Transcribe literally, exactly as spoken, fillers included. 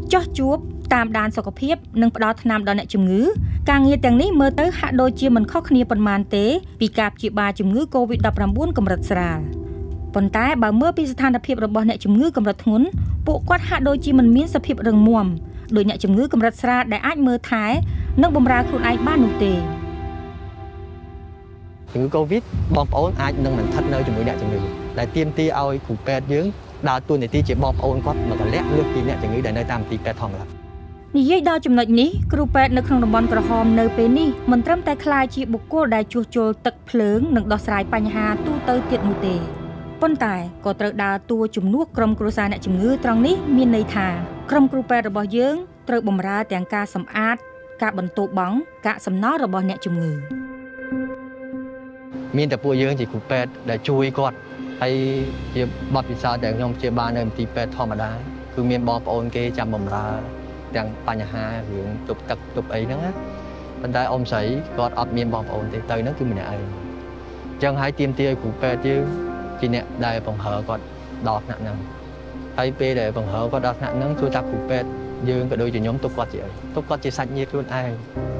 ចោះជួបតាមដានសុខភាពនិងផ្ដល់ថ្នាំដល់អ្នកជំងឺការងារទាំងនេះមើលទៅហាក់ដូចជាមិនខុសគ្នាប៉ុន្មានទេពីការព្យាបាលជំងឺ កូវីដ ដប់ប្រាំបួន កម្រិតស្រាលប៉ុន្តែបើមើលពីស្ថានភាពរបស់អ្នកជំងឺកម្រិតធ្ងន់ពួកគាត់ហាក់ដូចជាមិនមានសភាពរឹងមាំដោយអ្នកជំងឺកម្រិតស្រាលដែលអាចមើលថែនិងបម្រើខ្លួនឯងបាននោះទេជំងឺ កូវីដ បងប្អូនអាចនឹងមិនស្ថិតនៅជាមួយអ្នកជំងឺដែលទាមទារឲ្យគ្រូពេទ្យយើងដើរតួនាទីជាបងប្អូនគាត់មកកលាក់លើសពីអ្នកជំងឺដែលនៅតាមទីពេទ្យធម្មតានិយាយដល់ចំណុចនេះគ្រូពេទ្យនៅក្នុងតំបន់ក្រហមនៅពេលនេះមិនត្រឹមតែក្លាយជាបុគ្គលដែលជួសជុលទឹកភ្លើងនិងដោះស្រាយបញ្ហាទូទៅទៀតនោះទេប៉ុន្តែក៏ត្រូវដើរតួជំនួសក្រុមគ្រួសារអ្នកជំងឺត្រង់នេះមានន័យថាក្រុមគ្រូពេទ្យរបស់យើងត្រូវបម្រើទាំងការសម្អាតការបន្ទោបង់កាកសំណល់របស់អ្នកជំងឺមានតែពួកយើងជាគ្រូពេទ្យដែលជួយគាត់ហើយជាបទពិសោធន៍ដែលខ្ញុំព្យាបាលនៅមន្ទីរពេទ្យធម្មតាគឺមានបងប្អូនគេចាំបម្រើទាំងបញ្ហារឿងទប់ទឹកទប់អីហ្នឹងណាប៉ុន្តែអ៊ំស្រីគាត់អត់មានបងប្អូនទេទៅហ្នឹងគឺម្នាក់ឯងអញ្ចឹងហើយទាមទារឲ្យគ្រូពេទ្យយើងជាអ្នកដែលបង្ហើគាត់ដល់ថ្នាក់ហ្នឹងហើយពេលដែលបង្ហើគាត់ដល់ថ្នាក់ហ្នឹងជួយតាគ្រូពេទ្យយើងក៏ដូចជាខ្ញុំទុកគាត់ជាអីទុកគាត់ជាសាច់ញាតិខ្លួនឯង